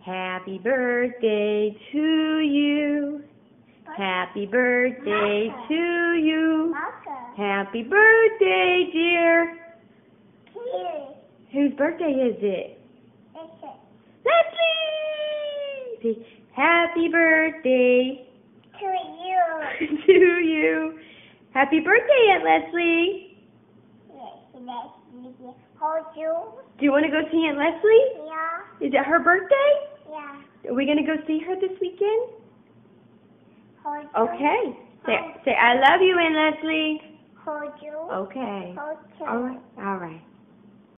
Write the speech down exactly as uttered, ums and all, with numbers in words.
Happy birthday to you. Happy birthday to you. Happy birthday, dear. Whose birthday is it? Leslie! Happy birthday To you. to you. Happy birthday, Aunt Leslie. Yes, Leslie. Hold you. Do you want to go see Aunt Leslie? Yeah. Is it her birthday? Yeah. Are we going to go see her this weekend? Hold you. Okay. Say, Hold, say I love you, Aunt Leslie. hold you. Okay. Hold you. All right. All right.